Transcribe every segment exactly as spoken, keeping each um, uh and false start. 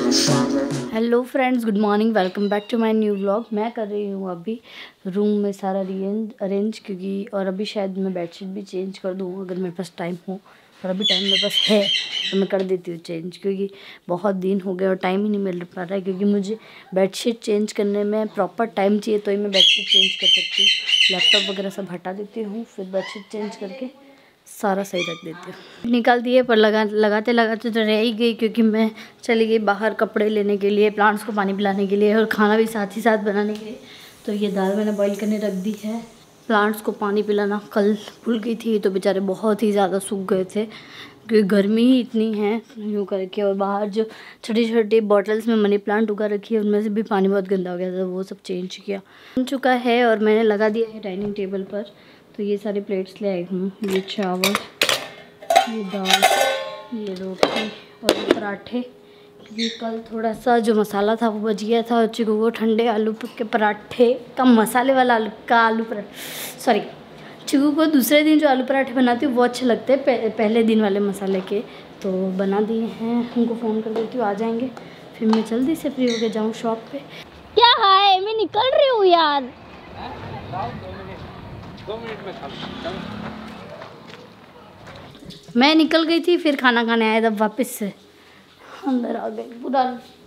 Hello friends, good morning, welcome back to my new vlog. मैं कर रही हूँ अभी रूम में सारा रीअरेंज अरेंज क्योंकि और अभी शायद मैं बेडशीट भी चेंज कर दूँ अगर मेरे पास टाइम हो, और अभी टाइम मेरे पास है तो मैं कर देती हूँ चेंज, क्योंकि बहुत दिन हो गए और टाइम ही नहीं मिल पा रहा है। क्योंकि मुझे बेडशीट चेंज करने में प्रॉपर टाइम चाहिए तो ही मैं बेडशीट चेंज कर सकती हूँ। लैपटॉप वगैरह सब हटा देती हूँ, फिर बेडशीट चेंज करके सारा सही रख देती हूँ। निकाल दिए पर लगा लगाते लगाते तो रह ही गई, क्योंकि मैं चली गई बाहर कपड़े लेने के लिए, प्लांट्स को पानी पिलाने के लिए और खाना भी साथ ही साथ बनाने के लिए। तो ये दाल मैंने बॉईल करने रख दी है। प्लांट्स को पानी पिलाना कल भूल गई थी, तो बेचारे बहुत ही ज़्यादा सूख गए थे क्योंकि गर्मी ही इतनी है यूँ करके। और बाहर जो छोटी छोटी बॉटल्स में मनी प्लांट उगा रखी है उनमें से भी पानी बहुत गंदा हो गया था, वो सब चेंज किया बन चुका है और मैंने लगा दिया है डाइनिंग टेबल पर। तो ये सारे प्लेट्स ले आई हूँ, ये चावल, ये दाल, ये रोटी और ये पराठे। ये कल थोड़ा सा जो मसाला था वो बच गया था और चिकू को ठंडे आलू के पराठे का मसाले वाला आलू का आलू पराठा सॉरी चिकू को दूसरे दिन जो आलू पराठे बनाती हूँ वो अच्छे लगते हैं पह, पहले दिन वाले मसाले के, तो बना दिए हैं। उनको फ़ोन कर देती हूँ, आ जाएंगे, फिर मैं जल्दी से फ्री होकर जाऊँ शॉप पे। क्या है, मैं निकल रही हूँ यार। दो मिनट में खा मैं निकल गई थी, फिर खाना खाने आया तब वापस से अंदर आ गई। पूरा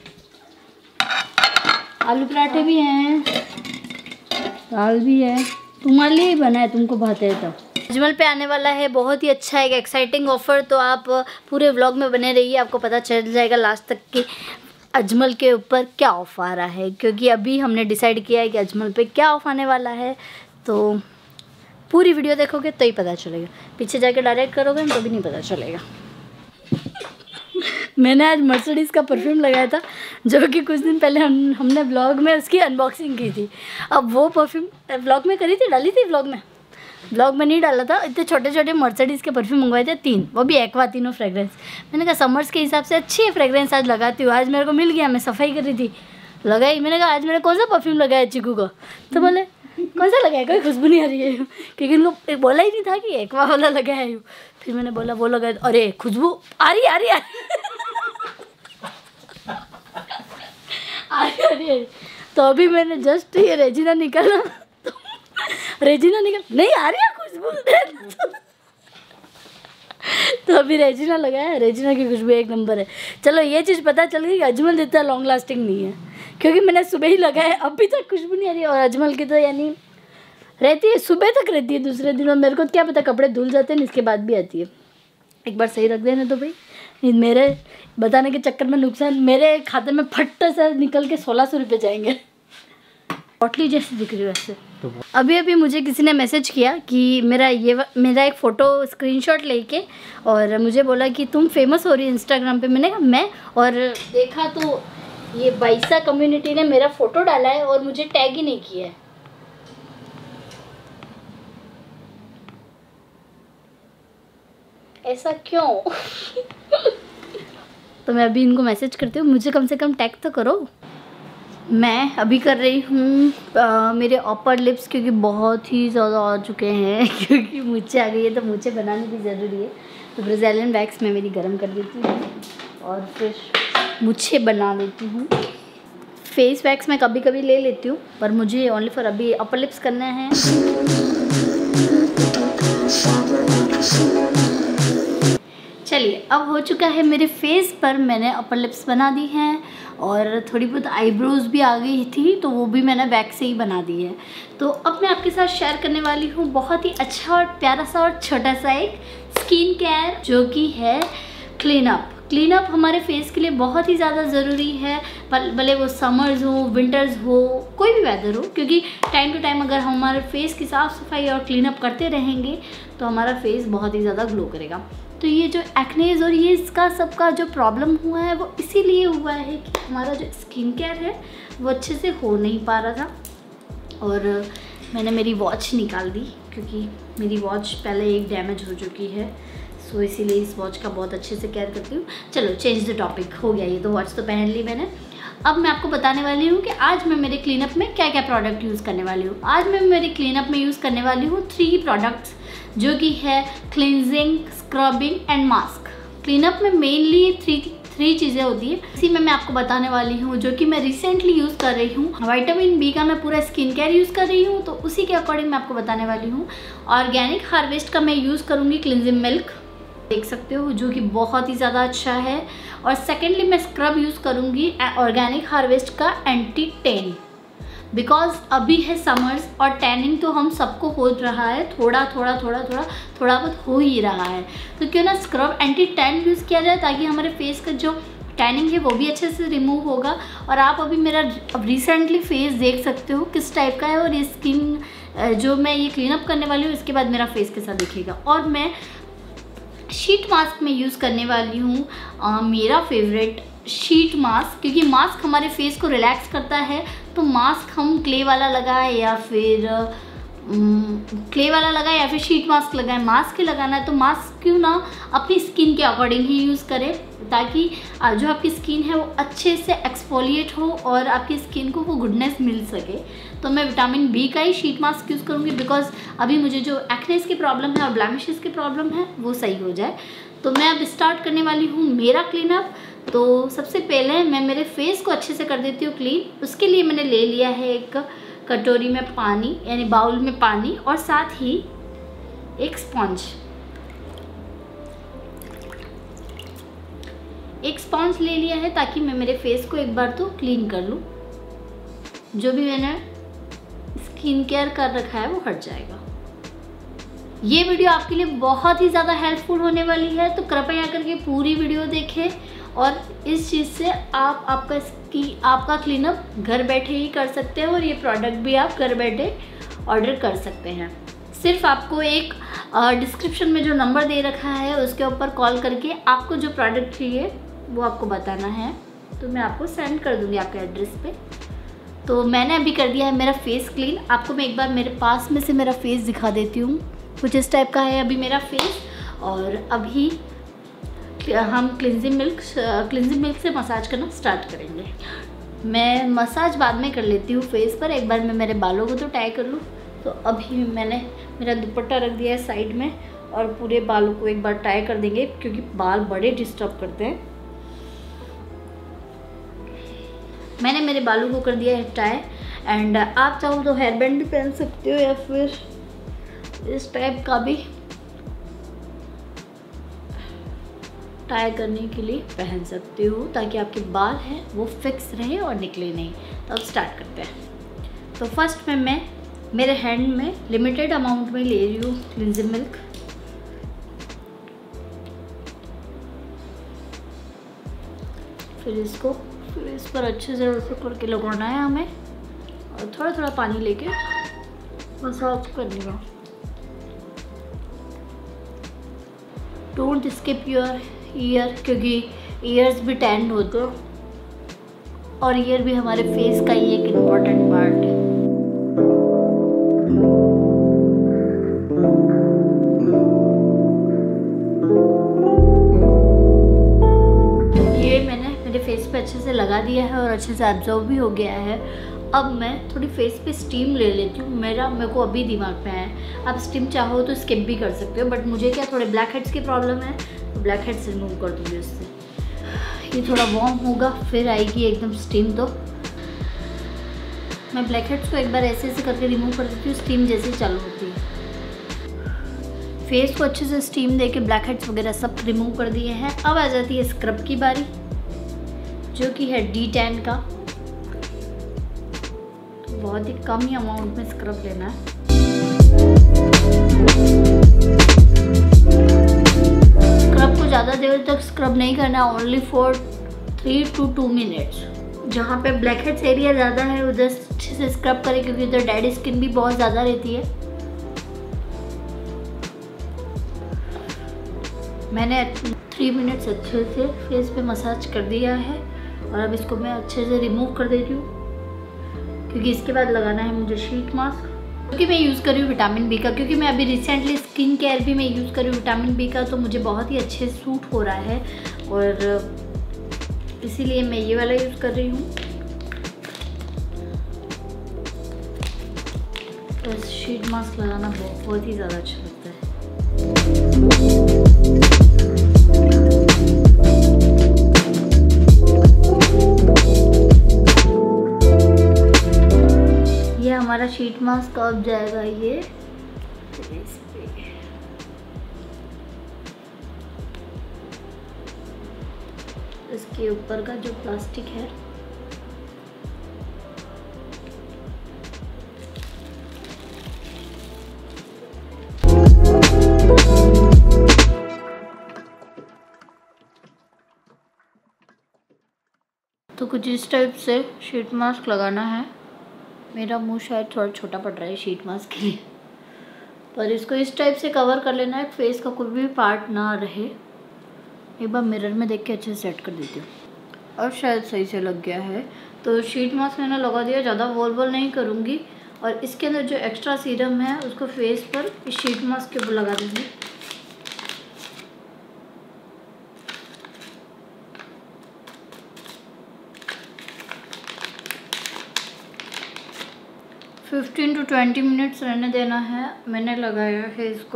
आलू पराठे भी हैं, दाल भी है, तुम्हारे लिए ही बना है, तुमको भाते है। तब अजमल पे आने वाला है बहुत ही अच्छा एक एक्साइटिंग ऑफ़र, तो आप पूरे व्लॉग में बने रहिए, आपको पता चल जाएगा लास्ट तक कि अजमल के ऊपर क्या ऑफ़र आ रहा है। क्योंकि अभी हमने डिसाइड किया है कि अजमल पे क्या ऑफ़र आने वाला है, तो पूरी वीडियो देखोगे तो ही पता चलेगा, पीछे जाके डायरेक्ट करोगे तो भी नहीं पता चलेगा। मैंने आज मर्सिडीज़ का परफ्यूम लगाया था जो कि कुछ दिन पहले हम हमने व्लॉग में उसकी अनबॉक्सिंग की थी। अब वो परफ्यूम व्लॉग में करी थी, डाली थी व्लॉग में व्लॉग में नहीं डाला था। इतने छोटे छोटे मर्सिडीज़ के परफ्यूम मंगवाए थे, तीन, वो भी एक्वा, तीनों फ्रेगरेंस। मैंने कहा समर्स के हिसाब से अच्छी है फ्रेगरेंस, आज लगाती हूँ। आज मेरे को मिल गया, मैं सफाई कर रही थी, लगाई। मैंने कहा आज मैंने कौन सा परफ्यूम लगाया चिकू को, तो बोले कौन सा लगाया, कोई खुशबू नहीं आ रही है, क्योंकि उनको बोला ही नहीं था कि एक्वा वाला लगाया है। फिर मैंने बोला वो लगाया, अरे खुशबू आ रही आ रही आ रही आ रही आ रही। तो अभी मैंने जस्ट ये रेजिना निकाला, तो रेजिना निकल नहीं आ रही है खुशबू। तो अभी रेजिना लगाया, रेजिना की खुशबू एक नंबर है। चलो ये चीज़ पता चल गई कि अजमल जितना लॉन्ग लास्टिंग नहीं है, क्योंकि मैंने सुबह ही लगाया, अभी तक खुशबू नहीं आ रही है। और अजमल की तो यानी रहती है, सुबह तक रहती है, दूसरे दिन और मेरे को क्या पता कपड़े धुल जाते हैं, इसके बाद भी आती है। एक बार सही रख देना तो भाई मेरे बताने के चक्कर में नुकसान, मेरे खाते में फट से निकल के सोलह सौ रुपये जाएंगे। पॉटली जैसी दिख रही है वैसे। तो अभी अभी मुझे किसी ने मैसेज किया कि मेरा ये मेरा एक फ़ोटो स्क्रीनशॉट लेके और मुझे बोला कि तुम फेमस हो रही है इंस्टाग्राम पे। मैंने कहा मैं, और देखा तो ये बाइसा कम्युनिटी ने मेरा फ़ोटो डाला है और मुझे टैग ही नहीं किया है। ऐसा क्यों? तो मैं अभी इनको मैसेज करती हूँ, मुझे कम से कम टैग तो करो। मैं अभी कर रही हूँ मेरे अपर लिप्स, क्योंकि बहुत ही ज़्यादा आ चुके हैं, क्योंकि मुझे आ गई है तो मुझे बनानी भी ज़रूरी है। तो ब्राज़ीलियन वैक्स मैं मेरी गर्म कर देती हूँ और फिर मुझे बना लेती हूँ। फेस वैक्स मैं कभी कभी ले लेती हूँ, पर मुझे ओनली फॉर अभी अपर लिप्स करना है। चलिए, अब हो चुका है मेरे फेस पर, मैंने अपर लिप्स बना दी हैं और थोड़ी बहुत आईब्रोज भी आ गई थी, तो वो भी मैंने वैक्स से ही बना दी है। तो अब मैं आपके साथ शेयर करने वाली हूँ बहुत ही अच्छा और प्यारा सा और छोटा सा एक स्किन केयर, जो कि है क्लीन अप। क्लीन अप हमारे फेस के लिए बहुत ही ज़्यादा ज़रूरी है, भले वो समर्स हो, विंटर्स हो, कोई भी वेदर हो, क्योंकि टाइम टू टाइम अगर हम हमारे फेस की साफ़ सफाई और क्लीन अप करते रहेंगे तो हमारा फेस बहुत ही ज़्यादा ग्लो करेगा। तो ये जो एक्नेज और ये इसका सबका जो प्रॉब्लम हुआ है वो इसीलिए हुआ है कि हमारा जो स्किन केयर है वो अच्छे से हो नहीं पा रहा था। और मैंने मेरी वॉच निकाल दी, क्योंकि मेरी वॉच पहले एक डैमेज हो चुकी है, सो इसीलिए इस वॉच का बहुत अच्छे से केयर करती हूँ। चलो चेंज द टॉपिक, हो गया ये तो, वॉच तो पहन ली मैंने। अब मैं आपको बताने वाली हूँ कि आज मैं मेरे क्लीनअप में क्या क्या प्रोडक्ट यूज़ करने वाली हूँ। आज मैं मेरे क्लीनअप में यूज़ करने वाली हूँ थ्री प्रोडक्ट्स, जो कि है cleansing, scrubbing and mask. Cleanup में मेनली थ्री थ्री चीज़ें होती है, इसी में मैं आपको बताने वाली हूँ, जो कि मैं रिसेंटली यूज़ कर रही हूँ। विटामिन बी का मैं पूरा स्किन केयर यूज़ कर रही हूँ, तो उसी के अकॉर्डिंग मैं आपको बताने वाली हूँ। ऑर्गेनिक हार्वेस्ट का मैं यूज़ करूँगी क्लिनजिंग मिल्क, देख सकते हो, जो कि बहुत ही ज़्यादा अच्छा है। और सेकेंडली मैं स्क्रब यूज़ करूँगी ऑर्गेनिक हार्वेस्ट का एंटी टैन, बिकॉज अभी है समर्स और टैनिंग तो हम सबको हो रहा है, थोड़ा थोड़ा थोड़ा थोड़ा थोड़ा बहुत हो ही रहा है। तो क्यों ना स्क्रब एंटी टैन यूज़ किया जाए, ताकि हमारे फेस का जो टैनिंग है वो भी अच्छे से रिमूव होगा। और आप अभी मेरा अब रिसेंटली फेस देख सकते हो किस टाइप का है, और ये स्किन जो मैं ये क्लीन अप करने वाली हूँ इसके बाद मेरा फेस कैसा दिखेगा। और मैं शीट मास्क में यूज़ करने वाली हूँ, मेरा फेवरेट शीट मास्क, क्योंकि मास्क हमारे फेस को रिलैक्स करता है। तो मास्क हम क्ले वाला लगाए या फिर क्ले वाला लगाए या फिर शीट मास्क लगाए, मास्क ही लगाना है तो मास्क क्यों ना अपनी स्किन के अकॉर्डिंग ही यूज़ करें, ताकि जो आपकी स्किन है वो अच्छे से एक्सफोलिएट हो और आपकी स्किन को वो गुडनेस मिल सके। तो मैं विटामिन बी का ही शीट मास्क यूज़ करूँगी, बिकॉज अभी मुझे जो एक्नेस की प्रॉब्लम है और ब्लैमिशेस की प्रॉब्लम है वो सही हो जाए। तो मैं अब स्टार्ट करने वाली हूँ मेरा क्लीनअप। तो सबसे पहले मैं मेरे फेस को अच्छे से कर देती हूँ क्लीन। उसके लिए मैंने ले लिया है एक कटोरी में पानी, यानी बाउल में पानी, और साथ ही एक स्पॉन्ज। एक स्पॉन्ज ले लिया है ताकि मैं मेरे फेस को एक बार तो क्लीन कर लूँ, जो भी मैंने स्किन केयर कर रखा है वो हट जाएगा। ये वीडियो आपके लिए बहुत ही ज़्यादा हेल्पफुल होने वाली है, तो कृपया करके पूरी वीडियो देखें और इस चीज़ से आप आपका स्की आपका क्लीनअप घर बैठे ही कर सकते हैं, और ये प्रोडक्ट भी आप घर बैठे ऑर्डर कर सकते हैं। सिर्फ आपको एक डिस्क्रिप्शन में जो नंबर दे रखा है उसके ऊपर कॉल करके आपको जो प्रोडक्ट चाहिए वो आपको बताना है, तो मैं आपको सेंड कर दूँगी आपके एड्रेस पे। तो मैंने अभी कर दिया है मेरा फेस क्लीन। आपको मैं एक बार मेरे पास में से मेरा फेस दिखा देती हूँ, कुछ इस टाइप का है अभी मेरा फेस। और अभी हम क्लिनजिंग मिल्क क्लिनजिंग मिल्क से मसाज करना स्टार्ट करेंगे। मैं मसाज बाद में कर लेती हूँ फेस पर, एक बार मैं मेरे बालों को तो टाई कर लूँ। तो अभी मैंने मेरा दुपट्टा रख दिया है साइड में, और पूरे बालों को एक बार टाई कर देंगे, क्योंकि बाल बड़े डिस्टर्ब करते हैं। मैंने मेरे बालों को कर दिया है टाई, एंड आप चाहो तो हेयर बैंड भी पहन सकते हो या फिर इस टाइप का भी टाई करने के लिए पहन सकते हो, ताकि आपके बाल हैं वो फिक्स रहे और निकले नहीं। तो अब स्टार्ट करते हैं। तो फर्स्ट में मैं मेरे हैंड में लिमिटेड अमाउंट में ले रही हूँ क्लिनजिंग मिल्क। फिर इसको फिर इस पर अच्छे से ऐसे करके लगाना है हमें, और थोड़ा थोड़ा पानी लेके मसाज करने का। डोंट स्किप योर ईयर, क्योंकि ईयर्स भी टैंड होते हैं, और ईयर भी हमारे फेस का ही एक इम्पॉर्टेंट पार्ट है। ये मैंने मेरे फेस पे अच्छे से लगा दिया है और अच्छे से एब्जॉर्ब भी हो गया है। अब मैं थोड़ी फेस पे स्टीम ले लेती हूँ। मेरा मेरे को अभी दिमाग में है, आप स्टीम चाहो तो स्किप भी कर सकते हो, बट मुझे क्या थोड़े ब्लैक हेड्स की प्रॉब्लम है, तो ब्लैक हेड्स रिमूव कर दूँगी उससे। ये थोड़ा वार्म होगा फिर आएगी एकदम स्टीम। तो मैं ब्लैक हेड्स को एक बार ऐसे ऐसे करके रिमूव कर देती हूँ, स्टीम जैसे चालू होती है। फेस को अच्छे से स्टीम देके ब्लैक हेड्स वगैरह सब रिमूव कर दिए हैं। अब आ जाती है स्क्रब की बारी, जो कि है डी टेन का। बहुत ही कम ही अमाउंट में स्क्रब लेना है। स्क्रब को ज़्यादा देर तक स्क्रब नहीं करना, only for three two two minutes. जहाँ पे ब्लैक हेड्स एरिया ज़्यादा है उधर अच्छे से स्क्रब करें, क्योंकि उधर डेड स्किन भी बहुत ज़्यादा रहती है। मैंने थ्री मिनट्स अच्छे से फेस पे मसाज कर दिया है, और अब इसको मैं अच्छे से रिमूव कर देती हूँ, क्योंकि इसके बाद लगाना है मुझे शीट मास्क, क्योंकि मैं यूज़ कर रही हूँ विटामिन बी का। क्योंकि मैं अभी रिसेंटली स्किन केयर भी मैं यूज़ कर रही हूँ विटामिन बी का, तो मुझे बहुत ही अच्छे सूट हो रहा है, और इसीलिए मैं ये वाला यूज़ कर रही हूँ। तो शीट मास्क लगाना बहुत ही ज़्यादा अच्छा लगता है। शीट मास्क का अब जाएगा ये फेस पे। इसके ऊपर का जो प्लास्टिक है तो कुछ इस टाइप से शीट मास्क लगाना है। मेरा मुंह शायद थोड़ा छोटा पड़ रहा है शीट मास्क के लिए, पर इसको इस टाइप से कवर कर लेना है, फेस का कोई भी पार्ट ना रहे। एक बार मिरर में देख के अच्छे से सेट कर देती हूँ। अब शायद सही से लग गया है। तो शीट मास्क मैंने लगा दिया, ज़्यादा वॉल वॉल नहीं करूँगी। और इसके अंदर जो एक्स्ट्रा सीरम है उसको फेस पर इस शीट मास्क के ऊपर लगा दूँगी। फिफ्टीन टू ट्वेंटी मिनट्स रहने देना है। मैंने लगाया है इसको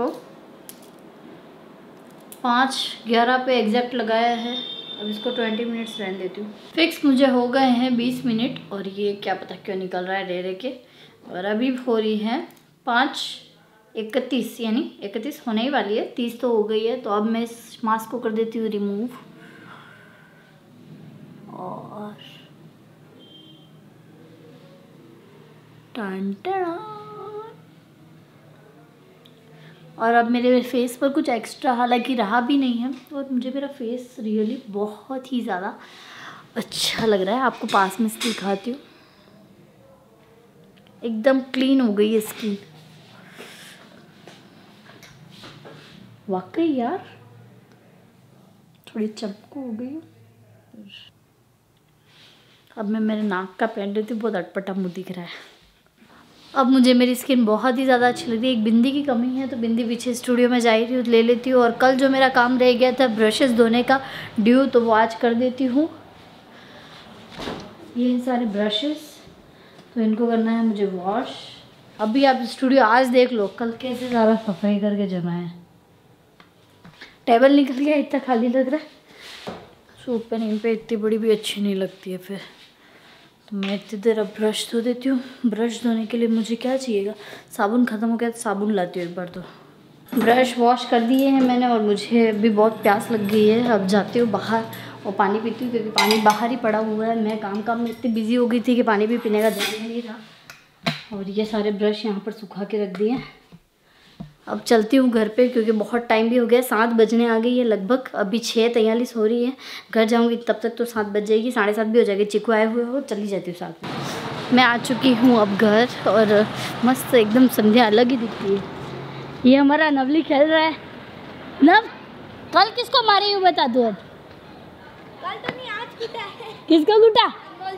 पाँच ग्यारह पे एग्जैक्ट लगाया है। अब इसको ट्वेंटी मिनट्स रहने देती हूँ। फिक्स मुझे हो गए हैं बीस मिनट और ये क्या पता क्यों निकल रहा है रह रह के। और अभी हो रही है पाँच इकतीस, यानी इकतीस होने ही वाली है, तीस तो हो गई है। तो अब मैं इस मास्क को कर देती हूँ रिमूव। और टन टन। और अब मेरे फेस पर कुछ एक्स्ट्रा हालांकि रहा भी नहीं है और मुझे मेरा फेस रियली बहुत ही ज़्यादा अच्छा लग रहा है। आपको पास में से दिखाती हूँ, एकदम क्लीन हो गई है स्किन। वाकई यार थोड़ी चमक हो गई। अब मैं मेरे नाक का पहन रही थी, बहुत अटपटा मुँह दिख रहा है। अब मुझे मेरी स्किन बहुत ही ज़्यादा अच्छी लग रही है। एक बिंदी की कमी है तो बिंदी पीछे स्टूडियो में जा रही हूँ ले लेती हूँ। और कल जो मेरा काम रह गया था ब्रशेस धोने का ड्यू, तो वो आज कर देती हूँ। ये सारे ब्रशेस तो इनको करना है मुझे वॉश। अभी आप स्टूडियो आज देख लो कल कैसे सारा सफाई करके जमा है। टेबल निकल गया, इतना खाली लग रहा है। सूट पेन इन पे इतनी बड़ी भी अच्छी नहीं लगती है फिर। तो मैं इतनी देर अब ब्रश धो देती हूँ। ब्रश धोने के लिए मुझे क्या चाहिएगा, साबुन ख़त्म हो गया तो साबुन लाती हूँ एक बार। तो ब्रश वॉश कर दिए हैं मैंने और मुझे भी बहुत प्यास लग गई है। अब जाती हूँ बाहर और पानी पीती हूँ क्योंकि पानी बाहर ही पड़ा हुआ है। मैं काम काम में इतनी बिजी हो गई थी कि पानी भी पीने का ध्यान नहीं था। और ये सारे ब्रश यहाँ पर सुखा के रख दिए। अब चलती हूँ घर पे क्योंकि बहुत टाइम भी हो गया, सात बजने आ गई है लगभग। अभी छः तैंतालीस हो रही है। घर जाऊँगी तब तक तो सात बज जाएगी, साढ़े सात भी हो जाएगी। चिकू आए हुए हो, चली जाती हूँ साथ में। मैं आ चुकी हूँ अब घर और मस्त एकदम संध्या अलग ही दिखती है। ये हमारा नवली खेल रहा है। नव कल किसको मारी हूँ बता दो। अब कल तो नहीं, आज कुटा है। किसको कुटा?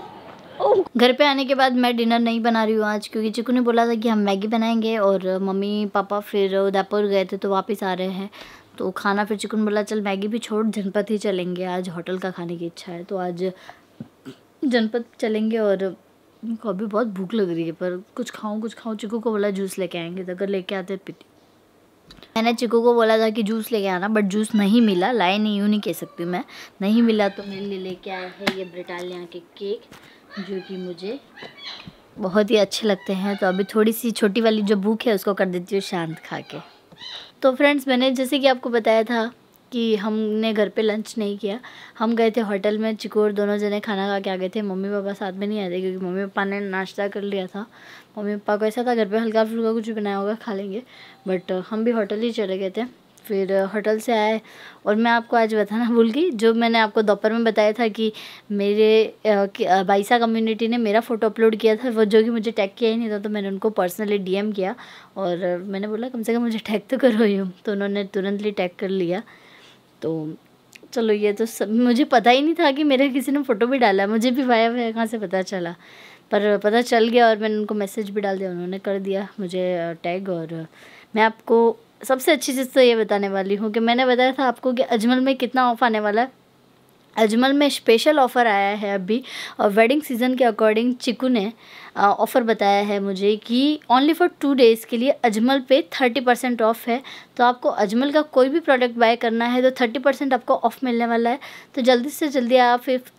घर पे आने के बाद मैं डिनर नहीं बना रही हूँ आज क्योंकि चिकू ने बोला था कि हम मैगी बनाएंगे और मम्मी पापा फिर उदयपुर गए थे तो वापस आ रहे हैं। तो खाना फिर चिकू ने बोला चल मैगी भी छोड़, जनपद ही चलेंगे, आज होटल का खाने की इच्छा है तो आज जनपद चलेंगे। और उनको अभी बहुत भूख लग रही है पर कुछ खाऊं कुछ खाऊं। चिकू को बोला जूस लेके आएंगे, तो अगर लेके आते पीती। मैंने चिकू को बोला था कि जूस लेके आना, बट जूस नहीं मिला। लाए नहीं, यूँ नहीं कह सकती मैं, नहीं मिला। तो मेरे लिए लेके आया है ये ब्रिटानिया के केक जो कि मुझे बहुत ही अच्छे लगते हैं। तो अभी थोड़ी सी छोटी वाली जो भूख है उसको कर देती हूँ शांत खा के। तो फ्रेंड्स मैंने जैसे कि आपको बताया था कि हमने घर पे लंच नहीं किया, हम गए थे होटल में। चिकू और दोनों जने खाना खा के आ गए थे। मम्मी पापा साथ में नहीं आए थे क्योंकि मम्मी पापा ने नाश्ता कर लिया था। मम्मी पापा को ऐसा था घर पे हल्का फुल्का कुछ बनाया होगा खा लेंगे, बट हम भी होटल ही चले गए थे। फिर होटल से आए और मैं आपको आज बताना भूल गई, जो मैंने आपको दोपहर में बताया था कि मेरे बाइसा कम्युनिटी ने मेरा फ़ोटो अपलोड किया था, वो जो कि मुझे टैग किया ही नहीं था। तो मैंने उनको पर्सनली डीएम किया और मैंने बोला कम से कम मुझे टैग तो करो ही। तो उन्होंने तुरंतली टैग कर लिया। तो चलो ये तो सब, मुझे पता ही नहीं था कि मेरे किसी ने फ़ोटो भी डाला। मुझे भी वाया वाया कहाँ से पता चला, पर पता चल गया और मैंने उनको मैसेज भी डाल दिया, उन्होंने कर दिया मुझे टैग। और मैं आपको सबसे अच्छी चीज़ तो ये बताने वाली हूँ कि मैंने बताया था आपको कि अजमल में कितना ऑफ आने वाला है। अजमल में स्पेशल ऑफ़र आया है अभी, और वेडिंग सीज़न के अकॉर्डिंग चिकू ने ऑफ़र बताया है मुझे कि ओनली फॉर टू डेज़ के लिए अजमल पे थर्टी परसेंट ऑफ़ है। तो आपको अजमल का कोई भी प्रोडक्ट बाय करना है तो थर्टी परसेंट आपको ऑफ़ मिलने वाला है। तो जल्दी से जल्दी आप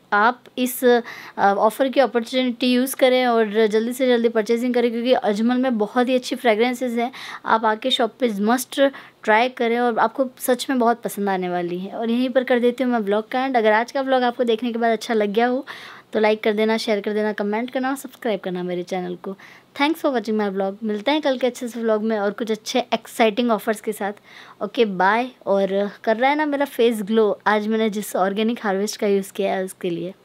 आप इस ऑफ़र की अपॉर्चुनिटी यूज़ करें और जल्दी से जल्दी परचेजिंग करें, क्योंकि अजमल में बहुत ही अच्छी फ्रेगरेंसेस हैं। आप आके शॉप पे मस्ट ट्राई करें और आपको सच में बहुत पसंद आने वाली है। और यहीं पर कर देती हूँ मैं व्लॉग का एंड। अगर आज का व्लॉग आपको देखने के बाद अच्छा लग गया हो तो लाइक कर देना, शेयर कर देना, कमेंट करना और सब्सक्राइब करना मेरे चैनल को। Thanks for watching my vlog. मिलते हैं कल के अच्छे से व्लॉग में और कुछ अच्छे एक्साइटिंग ऑफर्स के साथ। Okay bye. और कर रहा है ना मेरा फेस ग्लो, आज मैंने जिस ऑर्गेनिक हार्वेस्ट का यूज़ किया है उसके लिए।